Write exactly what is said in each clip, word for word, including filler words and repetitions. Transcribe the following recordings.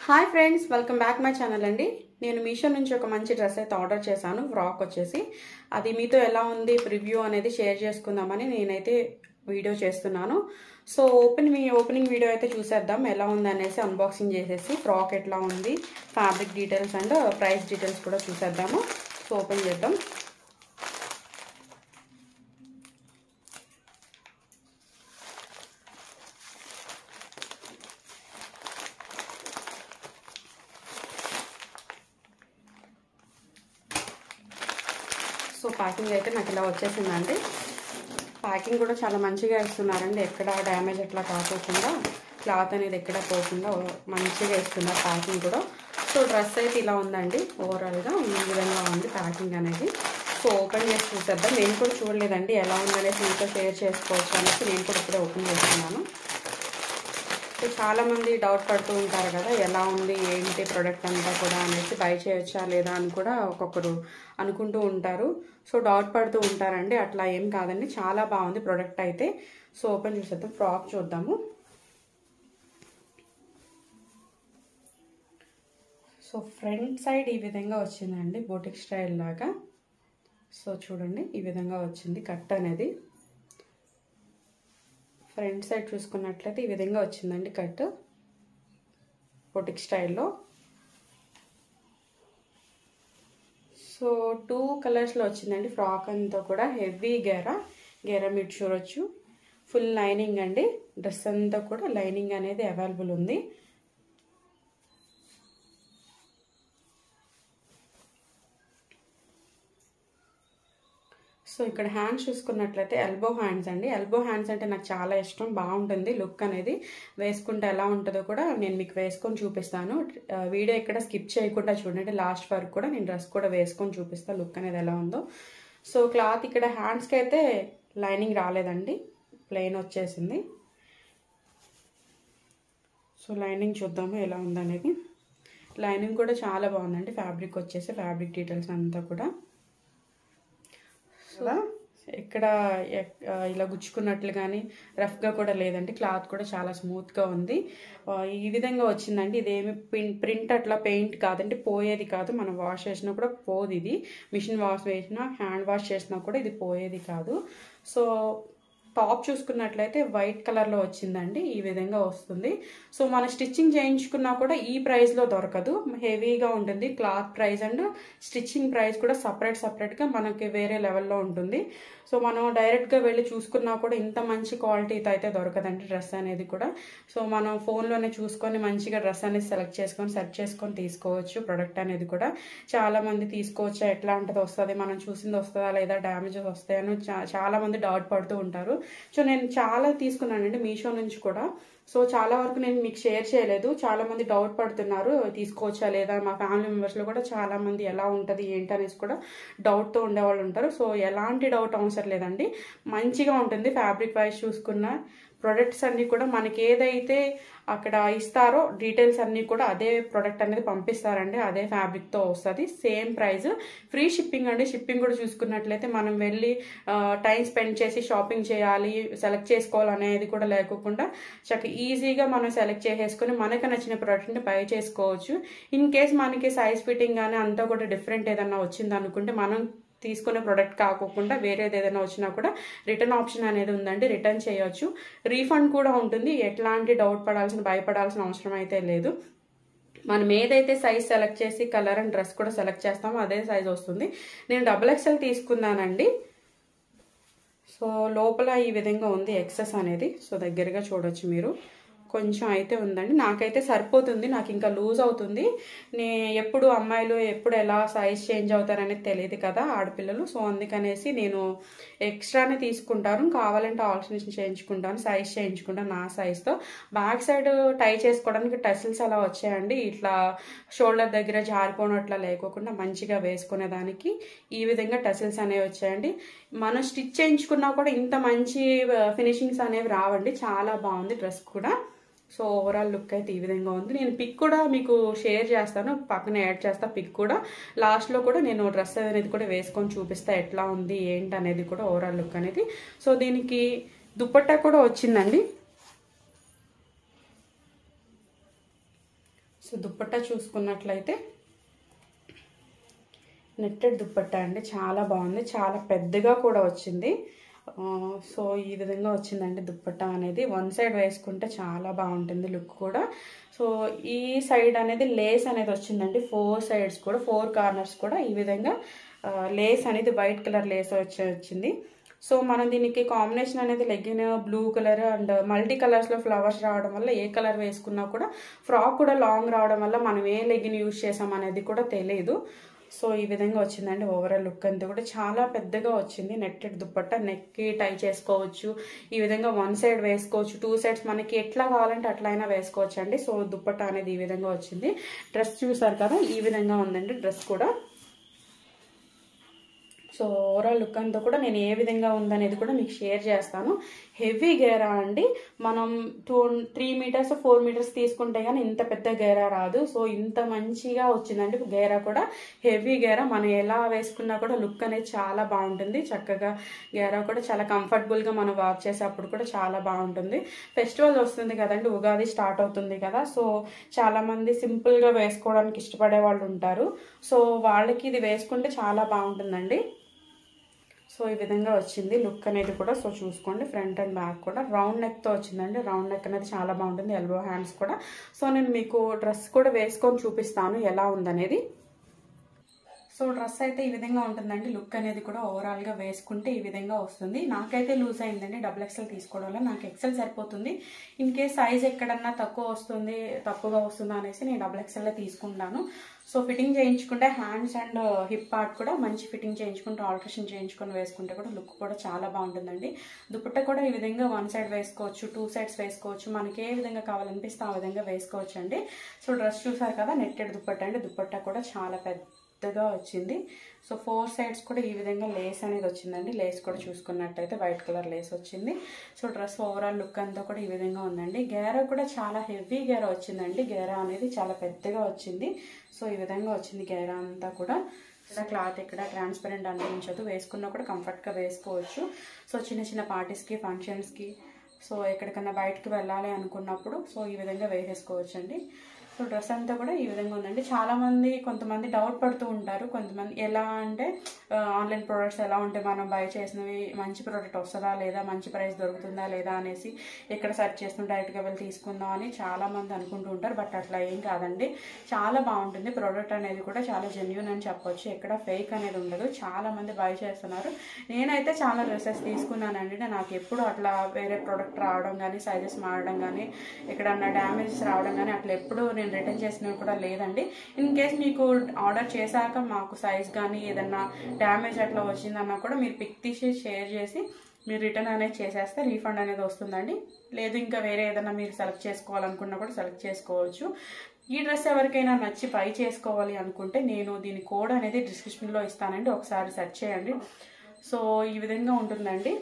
Hi friends, welcome back my channel అండి. నేను మీషో నుంచి ఒక మంచి డ్రెస్ అయితే ఆర్డర్ చేశాను. ఫ్రాక్ వచ్చేసి అది మీతో ఎలా ఉంది రివ్యూ అనేది షేర్ చేసుకుందామని నేనైతే వీడియో చేస్తున్నాను. సో ఓపెన్ మీ ఓపెనింగ్ వీడియో అయితే చూసేద్దాం ఎలా ఉంది అనేసి, అన్బాక్సింగ్ చేసేసి ఫ్రాక్ ఎట్లా ఉంది, fabric details and price details కూడా చూసేద్దాము. సో ఓపెన్ చేద్దాం. సో ప్యాకింగ్ అయితే నాకు ఇలా వచ్చేసిందండి. ప్యాకింగ్ కూడా చాలా మంచిగా ఇస్తున్నారండి. ఎక్కడ డ్యామేజ్ ఎట్లా కాకోకుండా, క్లాత్ అనేది ఎక్కడ పోకుండా మంచిగా ఇస్తున్నారు ప్యాకింగ్ కూడా. సో డ్రెస్ అయితే ఇలా ఉందండి. ఓవరాల్గా ఈ విధంగా ఉంది ప్యాకింగ్ అనేది. సో ఓపెన్ చేసి చూసేద్దాం. నేను కూడా చూడలేదండి ఎలా ఉందనేసి మీతో షేర్ చేసుకోవచ్చు అనేసి నేను కూడా ఇప్పుడే ఓపెన్ చేస్తున్నాను. సో చాలామంది డౌట్ పడుతూ ఉంటారు కదా, ఎలా ఉంది ఏంటి ప్రోడక్ట్ అంతా కూడా అనేసి, బై చేయొచ్చా లేదా అని కూడా ఒక్కొక్కరు అనుకుంటూ ఉంటారు. సో డౌట్ పడుతూ ఉంటారండి. అట్లా ఏం కాదండి, చాలా బాగుంది ప్రోడక్ట్ అయితే. సో ఓపెన్ చేసేద్దాం. ఫ్రాక్ చూద్దాము. సో ఫ్రంట్ సైడ్ ఈ విధంగా వచ్చిందండి, బోటిక్ స్టైల్ లాగా. సో చూడండి ఈ విధంగా వచ్చింది కట్ అనేది. ఫ్రంట్ సైడ్ చూసుకున్నట్లయితే ఈ విధంగా వచ్చిందండి కట్, బొటిక్ స్టైల్లో. సో టూ కలర్స్లో వచ్చిందండి ఫ్రాక్ అంతా కూడా. హెవీ గేరా గేరా మీరు చూడొచ్చు. ఫుల్ లైనింగ్ అండి. డ్రెస్ అంతా కూడా లైనింగ్ అనేది అవైలబుల్ ఉంది. సో ఇక్కడ హ్యాండ్స్ చూసుకున్నట్లయితే ఎల్బో హ్యాండ్స్ అండి. ఎల్బో హ్యాండ్స్ అంటే నాకు చాలా ఇష్టం, బాగుంటుంది లుక్ అనేది. వేసుకుంటే ఎలా ఉంటుందో కూడా నేను మీకు వేసుకొని చూపిస్తాను. వీడియో ఇక్కడ స్కిప్ చేయకుండా చూడండి, లాస్ట్ వరకు కూడా నేను డ్రెస్ కూడా వేసుకొని చూపిస్తాను లుక్ అనేది ఎలా ఉందో. సో క్లాత్ ఇక్కడ హ్యాండ్స్కి అయితే లైనింగ్ రాలేదండి, ప్లెయిన్ వచ్చేసింది. సో లైనింగ్ చూద్దాము ఎలా ఉందనేది. లైనింగ్ కూడా చాలా బాగుందండి. ఫ్యాబ్రిక్ వచ్చేసి ఫ్యాబ్రిక్ డీటెయిల్స్ అంతా కూడా ఇక్కడ ఇలా గుచ్చుకున్నట్లు కానీ రఫ్గా కూడా లేదండి. క్లాత్ కూడా చాలా స్మూత్గా ఉంది. ఈ విధంగా వచ్చిందండి. ఇదేమి ప్రింట్ అట్లా పెయింట్ కాదండి, పోయేది కాదు. మనం వాష్ చేసినా కూడా పోదు ఇది. మిషన్ వాష్ చేసినా, హ్యాండ్ వాష్ చేసినా కూడా ఇది పోయేది కాదు. సో టాప్ చూసుకున్నట్లయితే వైట్ కలర్లో వచ్చిందండి. ఈ విధంగా వస్తుంది. సో మన స్టిచ్చింగ్ చేయించుకున్నా కూడా ఈ ప్రైస్లో దొరకదు, హెవీగా ఉంటుంది. Cloth price and stitching price కూడా సపరేట్ సపరేట్గా మనకి వేరే లెవెల్లో ఉంటుంది. సో మనం డైరెక్ట్గా వెళ్ళి చూసుకున్నా కూడా ఇంత మంచి క్వాలిటీతో అయితే దొరకదండి డ్రెస్ అనేది కూడా. సో మనం ఫోన్లోనే చూసుకొని మంచిగా డ్రెస్ అనేది సెలెక్ట్ చేసుకొని సెర్చ్ చేసుకొని తీసుకోవచ్చు. ప్రొడక్ట్ అనేది కూడా చాలామంది తీసుకోవచ్చా, ఎట్లాంటిది వస్తుంది, మనం చూసింది వస్తుందా లేదా, డ్యామేజెస్ వస్తాయని చాలా మంది డౌట్ పడుతూ ఉంటారు. సో నేను చాలా తీసుకున్నానండి మీషో నుంచి కూడా. సో చాలా వరకు నేను మీకు షేర్ చేయలేదు. చాలా మంది డౌట్ పడుతున్నారు తీసుకోవచ్చా లేదా. మా ఫ్యామిలీ మెంబర్స్లో కూడా చాలా మంది ఎలా ఉంటుంది ఏంటి అనేసి కూడా డౌట్తో ఉండేవాళ్ళు ఉంటారు. సో ఎలాంటి డౌట్ అవసరం లేదండి, మంచిగా ఉంటుంది. ఫ్యాబ్రిక్ వైజ్ చూసుకున్న ప్రొడక్ట్స్ అన్నీ కూడా మనకి ఏదైతే అక్కడ ఇస్తారో డీటెయిల్స్ అన్నీ కూడా అదే ప్రొడక్ట్ అనేది పంపిస్తారండి. అదే ఫ్యాబ్రిక్తో వస్తుంది, సేమ్ ప్రైస్. ఫ్రీ షిప్పింగ్ అండి. షిప్పింగ్ కూడా చూసుకున్నట్లయితే మనం వెళ్ళి టైం స్పెండ్ చేసి షాపింగ్ చేయాలి, సెలెక్ట్ చేసుకోవాలి అనేది కూడా లేకుండా చక్కగా ఈజీగా మనం సెలెక్ట్ చేసేసుకొని మనకు నచ్చిన ప్రోడక్ట్ని బై చేసుకోవచ్చు. ఇన్ కేస్ మనకి సైజ్ ఫిట్టింగ్ కానీ అంతా కూడా డిఫరెంట్ ఏదన్నా వచ్చింది అనుకుంటే, మనం తీసుకునే ప్రోడక్ట్ కాకుండా వేరేది ఏదైనా వచ్చినా కూడా రిటర్న్ ఆప్షన్ అనేది ఉందండి, రిటర్న్ చేయొచ్చు. రీఫండ్ కూడా ఉంటుంది. ఎట్లాంటి డౌట్ పడాల్సిన భయపడాల్సిన అవసరం అయితే లేదు. మనం ఏదైతే సైజ్ సెలెక్ట్ చేసి కలర్ అండ్ డ్రెస్ కూడా సెలెక్ట్ చేస్తామో అదే సైజ్ వస్తుంది. నేను డబుల్ ఎక్స్ఎల్ తీసుకున్నానండి. సో లోపల ఈ విధంగా ఉంది ఎక్సెస్ అనేది. సో దగ్గరగా చూడొచ్చు మీరు, కొంచెం అయితే ఉందండి. నాకైతే సరిపోతుంది, నాకు ఇంకా లూజ్ అవుతుంది. నే ఎప్పుడు అమ్మాయిలు ఎప్పుడు ఎలా సైజ్ చేంజ్ అవుతారనేది తెలియదు కదా ఆడపిల్లలు. సో అందుకనేసి నేను ఎక్స్ట్రానే తీసుకుంటాను, కావాలంటే ఆల్టర్నేషన్ చేయించుకుంటాను, సైజ్ చేయించుకుంటాను నా సైజ్తో. బ్యాక్ సైడ్ టై చేసుకోవడానికి టెసిల్స్ అలా వచ్చాయండి. ఇట్లా షోల్డర్ దగ్గర జారిపోనట్లా లేకోకుండా మంచిగా వేసుకునేదానికి ఈ విధంగా టెసిల్స్ అనేవి వచ్చాయండి. మనం స్టిచ్ చేయించుకున్నా కూడా ఇంత మంచి ఫినిషింగ్స్ అనేవి రావండి. చాలా బాగుంది డ్రెస్ కూడా. సో ఓవరాల్ లుక్ అయితే ఈ విధంగా ఉంది. నేను పిక్ కూడా మీకు షేర్ చేస్తాను, పక్కన యాడ్ చేస్తా పిక్ కూడా. లాస్ట్లో కూడా నేను డ్రెస్ అనేది కూడా వేసుకొని చూపిస్తా ఎట్లా ఉంది ఏంటి అనేది కూడా, ఓవరాల్ లుక్ అనేది. సో దీనికి దుపట్టా కూడా వచ్చిందండి. సో దుప్పట్టా చూసుకున్నట్లయితే నెట్టెడ్ దుప్పట్టా అండి, చాలా బాగుంది, చాలా పెద్దగా కూడా వచ్చింది. సో ఈ విధంగా వచ్చిందండి దుప్పట్టా అనేది. వన్ సైడ్ వేసుకుంటే చాలా బాగుంటుంది లుక్ కూడా. సో ఈ సైడ్ అనేది లేస్ అనేది వచ్చిందండి, ఫోర్ సైడ్స్ కూడా, ఫోర్ కార్నర్స్ కూడా ఈ విధంగా లేస్ అనేది వైట్ కలర్ లేస్ వచ్చి వచ్చింది. సో మనం దీనికి కాంబినేషన్ అనేది legging blue colour and multi కలర్స్లో ఫ్లవర్స్ రావడం వల్ల ఏ కలర్ వేసుకున్నా కూడా, ఫ్రాక్ కూడా లాంగ్ రావడం వల్ల మనం ఏ లెగ్గిన్ యూజ్ చేసాం అనేది కూడా తెలియదు. సో ఈ విధంగా వచ్చిందండి ఓవరాల్ లుక్ అంతా కూడా. చాలా పెద్దగా వచ్చింది నెట్టెడ్ దుప్పట్టా, నెక్కి టై చేసుకోవచ్చు, ఈ విధంగా వన్ సైడ్ వేసుకోవచ్చు, టూ సైడ్స్ మనకి ఎట్లా కావాలంటే అట్లా అయినా వేసుకోవచ్చు అండి. సో దుప్పట్టా అనేది ఈ విధంగా వచ్చింది. డ్రెస్ చూసారు కదా, ఈ విధంగా ఉందండి డ్రెస్ కూడా. సో ఓవరాల్ లుక్ అంతా కూడా నేను ఏ విధంగా ఉందనేది కూడా మీకు షేర్ చేస్తాను. హెవీ గేరా అండి, మనం two three metres four metres తీసుకుంటే కానీ ఇంత పెద్ద గేరా రాదు. సో ఇంత మంచిగా వచ్చిందండి గేరా కూడా, హెవీ గేరా. మనం ఎలా వేసుకున్నా కూడా లుక్ అనేది చాలా బాగుంటుంది. చక్కగా గేరా కూడా చాలా కంఫర్టబుల్గా మనం వాక్ చేసేటప్పుడు కూడా చాలా బాగుంటుంది. ఫెస్టివల్ వస్తుంది కదండి, ఉగాది స్టార్ట్ అవుతుంది కదా. సో చాలామంది సింపుల్గా వేసుకోవడానికి ఇష్టపడే వాళ్ళు ఉంటారు. సో వాళ్ళకి ఇది వేసుకుంటే చాలా బాగుంటుందండి. సో ఈ విధంగా వచ్చింది లుక్ అనేది కూడా. సో చూసుకోండి ఫ్రంట్ అండ్ బ్యాక్ కూడా రౌండ్ నెక్తో వచ్చిందండి. రౌండ్ నెక్ అనేది చాలా బాగుంటుంది, ఎల్బో హ్యాండ్స్ కూడా. సో నేను మీకు డ్రెస్ కూడా వేసుకొని చూపిస్తాను ఎలా ఉందనేది. సో డ్రెస్ అయితే ఈ విధంగా ఉంటుందండి, లుక్ అనేది కూడా ఓవరాల్గా వేసుకుంటే ఈ విధంగా వస్తుంది. నాకైతే లూజ్ అయిందండి, డబుల్ ఎక్సెల్ తీసుకోవడం వల్ల నాకు ఎక్సెల్ సరిపోతుంది. ఇన్ కేస్ సైజ్ ఎక్కడన్నా తక్కువ వస్తుంది తక్కువగా వస్తుందా అనేసి నేను డబుల్ ఎక్సెల్లో తీసుకుంటాను. సో ఫిట్టింగ్ చేయించుకుంటే హ్యాండ్స్ అండ్ హిప్ పార్ట్ కూడా మంచి ఫిట్టింగ్ చేయించుకుంటే ఆల్ట్రేషన్ చేయించుకొని వేసుకుంటే కూడా లుక్ కూడా చాలా బాగుంటుందండి. దుపట్టా కూడా ఈ విధంగా వన్ సైడ్ వేసుకోవచ్చు, టూ సైడ్స్ వేసుకోవచ్చు, మనకి ఏ విధంగా కావాలనిపిస్తే ఆ విధంగా వేసుకోవచ్చు అండి. సో డ్రెస్ చూసారు కదా, నెట్టెడ్ దుపట్టా అండి. దుపట్టా కూడా చాలా పెద్దగా వచ్చింది. సో ఫోర్ సైడ్స్ కూడా ఈ విధంగా లేస్ అనేది వచ్చిందండి. లేస్ కూడా చూసుకున్నట్టయితే వైట్ కలర్ లేస్ వచ్చింది. సో డ్రెస్ ఓవరాల్ లుక్ అంతా కూడా ఈ విధంగా ఉందండి. గేరా కూడా చాలా హెవీ గేరా వచ్చిందండి. గేరా అనేది చాలా పెద్దగా వచ్చింది. సో ఈ విధంగా వచ్చింది గేరా అంతా కూడా. ఇలా క్లాత్ ఇక్కడ ట్రాన్స్పరెంట్ అనిపించదు, వేసుకున్నా కూడా కంఫర్ట్గా వేసుకోవచ్చు. సో చిన్న చిన్న పార్టీస్కి ఫంక్షన్స్కి సో ఎక్కడికన్నా బయటకు వెళ్ళాలి అనుకున్నప్పుడు సో ఈ విధంగా వేసేసుకోవచ్చు అండి. సో డ్రెస్ అంతా కూడా ఈ విధంగా ఉందండి. చాలామంది కొంతమంది డౌట్ పడుతూ ఉంటారు, కొంతమంది ఎలా అంటే ఆన్లైన్ ప్రోడక్ట్స్ ఎలా ఉంటే మనం బై చేసినవి మంచి ప్రోడక్ట్ వస్తుందా లేదా, మంచి ప్రైస్ దొరుకుతుందా లేదా అనేసి ఎక్కడ సెర్చ్ చేస్తుంటే డైరెక్ట్గా వెళ్ళి తీసుకుందాం అని చాలామంది అనుకుంటూ ఉంటారు. బట్ అట్లా ఏం కాదండి, చాలా బాగుంటుంది ప్రోడక్ట్ అనేది కూడా, చాలా జెన్యూన్ అని చెప్పొచ్చు. ఎక్కడ ఫేక్ అనేది ఉండదు, చాలామంది బై చేస్తున్నారు. నేనైతే చాలా డ్రెస్సెస్ తీసుకున్నానండి, నాకు ఎప్పుడు అట్లా వేరే ప్రోడక్ట్ రావడం కానీ, సైజెస్ మారడం కానీ, ఎక్కడన్నా డ్యామేజెస్ రావడం కానీ అట్లా ఎప్పుడు నేను రిటర్న్ చేసినవి కూడా లేదండి. ఇన్ కేస్ మీకు ఆర్డర్ చేశాక మాకు సైజ్ కానీ ఏదన్నా డ్యామేజ్ అట్లా వచ్చిందన్నా కూడా మీరు పిక్ తీసి షేర్ చేసి మీరు రిటర్న్ అనేది చేసేస్తే రీఫండ్ అనేది వస్తుందండి. లేదు ఇంకా వేరే ఏదైనా మీరు సెలెక్ట్ చేసుకోవాలనుకున్నా కూడా సెలెక్ట్ చేసుకోవచ్చు. ఈ డ్రెస్ ఎవరికైనా నచ్చి బై చేసుకోవాలి అనుకుంటే నేను దీని కోడ్ అనేది డిస్క్రిప్షన్లో ఇస్తానండి, ఒకసారి సెర్చ్ చేయండి. సో ఈ విధంగా ఉంటుందండి.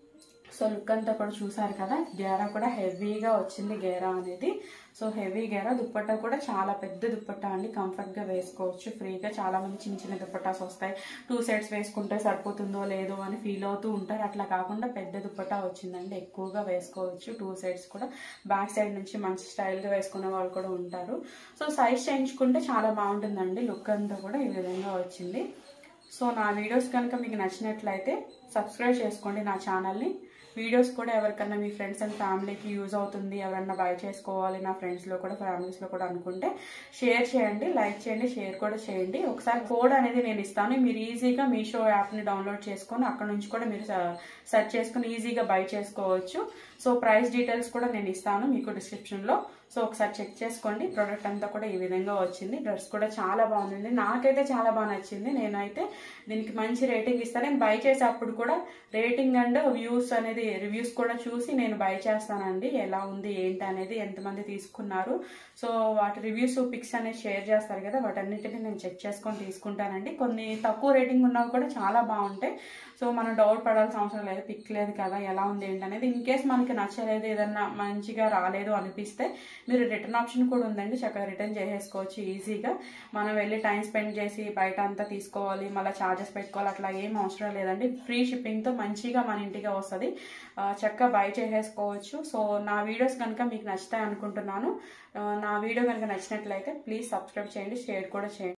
సో లుక్ అంతా కూడా చూసారు కదా, గేరా కూడా హెవీగా వచ్చింది గేరా అనేది. సో హెవీ గేరా, దుప్పట్టా కూడా చాలా పెద్ద దుప్పట్టా అండి, కంఫర్ట్గా వేసుకోవచ్చు ఫ్రీగా. చాలా మంది చిన్న చిన్న దుప్పట్టాస్ వస్తాయి, టూ సైడ్స్ వేసుకుంటే సరిపోతుందో లేదో అని ఫీల్ అవుతూ ఉంటారు. అట్లా కాకుండా పెద్ద దుప్పట్టా వచ్చిందండి, ఎక్కువగా వేసుకోవచ్చు. టూ సైడ్స్ కూడా బ్యాక్ సైడ్ నుంచి మంచి స్టైల్గా వేసుకునే వాళ్ళు కూడా ఉంటారు. సో సైజ్ చేయించుకుంటే చాలా బాగుంటుందండి. లుక్ అంతా కూడా ఈ విధంగా వచ్చింది. సో నా వీడియోస్ కనుక మీకు నచ్చినట్లయితే సబ్స్క్రైబ్ చేసుకోండి నా ఛానల్ని. వీడియోస్ కూడా ఎవరికన్నా మీ ఫ్రెండ్స్ అండ్ ఫ్యామిలీకి యూజ్ అవుతుంది, ఎవరన్నా బై చేసుకోవాలి నా ఫ్రెండ్స్లో కూడా ఫ్యామిలీస్లో కూడా అనుకుంటే షేర్ చేయండి, లైక్ చేయండి, షేర్ కూడా చేయండి. ఒకసారి కోడ్ అనేది నేను ఇస్తాను, మీరు ఈజీగా మీషో యాప్ని డౌన్లోడ్ చేసుకొని అక్కడ నుంచి కూడా మీరు సెర్చ్ చేసుకుని ఈజీగా బై చేసుకోవచ్చు. సో ప్రైస్ డీటెయిల్స్ కూడా నేను ఇస్తాను మీకు డిస్క్రిప్షన్లో. సో ఒకసారి చెక్ చేసుకోండి. ప్రోడక్ట్ అంతా కూడా ఈ విధంగా వచ్చింది. డ్రెస్ కూడా చాలా బాగుంది, నాకైతే చాలా బాగా నచ్చింది. నేనైతే దీనికి మంచి రేటింగ్ ఇస్తాను. నేను బై చేసేటప్పుడు కూడా రేటింగ్ అండ్ వ్యూస్ అనేది రివ్యూస్ కూడా చూసి నేను బై చేస్తానండి, ఎలా ఉంది ఏంటి అనేది, ఎంతమంది తీసుకున్నారు. సో వాటి రివ్యూస్ పిక్స్ అనేది షేర్ చేస్తారు కదా, వాటన్నిటిని నేను చెక్ చేసుకొని తీసుకుంటానండి. కొన్ని తక్కువ రేటింగ్ ఉన్నవి కూడా చాలా బాగుంటాయి. సో మనం డౌట్ పడాల్సిన అవసరం లేదు, పిక్ లేదు కదా ఎలా ఉంది ఏంటి అనేది. ఇన్ కేస్ మనకి నచ్చలేదు, ఏదన్నా మంచిగా రాలేదు అనిపిస్తే మీరు రిటర్న్ ఆప్షన్ కూడా ఉందండి, చక్కగా రిటర్న్ చేసేసుకోవచ్చు ఈజీగా. మనం వెళ్ళి టైం స్పెండ్ చేసి బయట అంతా తీసుకోవాలి, మళ్ళీ ఛార్జెస్ పెట్టుకోవాలి, అట్లా ఏం అవసరం లేదండి. ఫ్రీ షిప్పింగ్తో మంచిగా మన ఇంటికి వస్తుంది, చక్కగా బై చేసేసుకోవచ్చు. సో నా వీడియోస్ కనుక మీకు నచ్చుతాయి అనుకుంటున్నాను. నా వీడియో కనుక నచ్చినట్లయితే ప్లీజ్ సబ్స్క్రైబ్ చేయండి, షేర్ కూడా చేయండి.